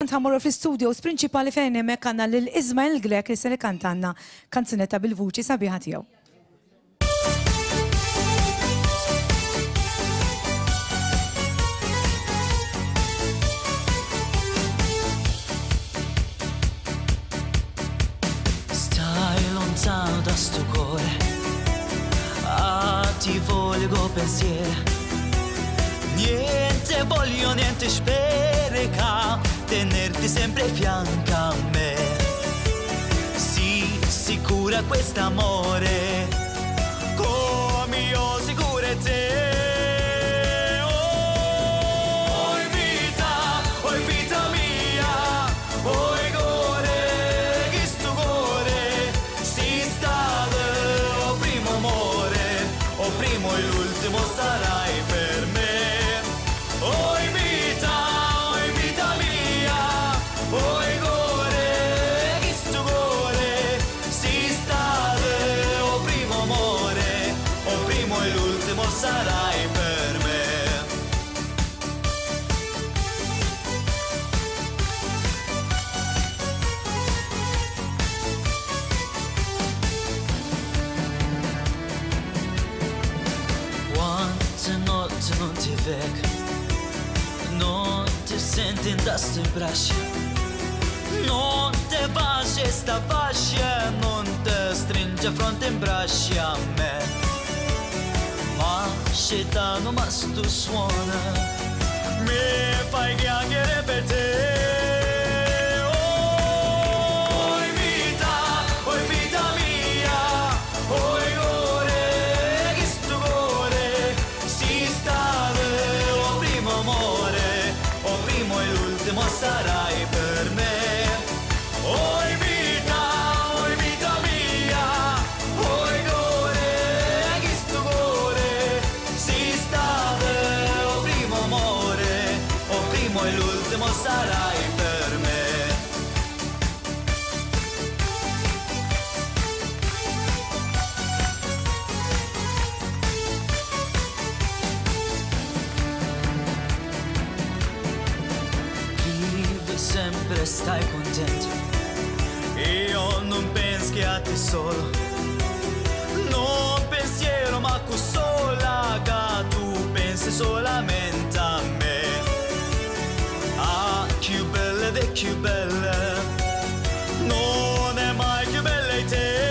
Nħamurru fl-studios prinċipali fejn hemmhekk għandna lil Ismail Glek li se kantanna kanzunetta bil-vuċi sabiħa tiegħu. Stai lontano da sto cuore, ti volgo pensiero. Niente voglio, niente sperica, tenerti sempre fianca a me. Sì, sicura quest'amore, come io sicura te. Oi vita mia, oi cuore, chi sto cuore, si stato o primo amore, o primo e l'ultimo sarai per me. Oi vita mia, oi cuore, chi sto cuore, si stato o primo amore, o primo e l'ultimo sarai per me. Quante notti non ti vedo, non ti senti in sto braccio, non ti baci sta fascia, non ti stringe fronte in braccia a me. Ma scetano ma stu suona, mi fai chiacchiere per te. Oi vita mia, oi cuore, chi sto cuore, si stato o primo amore, o primo e l'ultimo sarai per me. Oi vita mia, oi cuore, chi sto cuore, si stato o primo amore, o primo e l'ultimo sarai per me. Vivi sempre, stai contento, io non penso che a te solo, non pensiero ma con sola che tu pensi solamente a me. Ah, più belle, vecchio belle, non è mai più bella di te.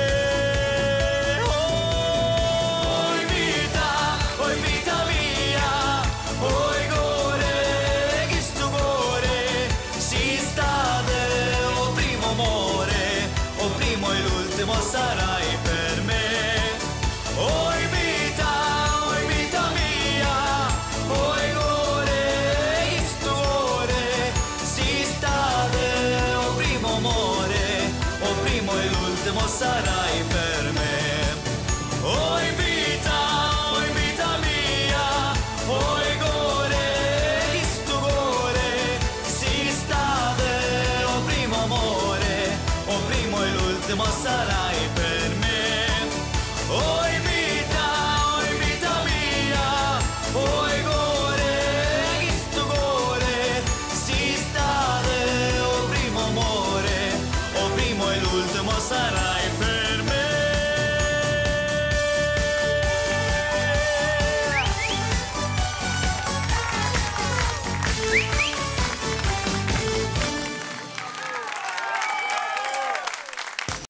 Oi vita mia, oi cuore, chi sto cuore, si stato o primo amore, o primo e l'ultimo sarai per me. Oi vita mia, oi cuore, chi sto cuore, si stato o primo amore, o primo e l'ultimo sarai per me. Oi vita mia, oi cuore, chi sto cuore, si stato o primo amore, o primo e l'ultimo sarai per me.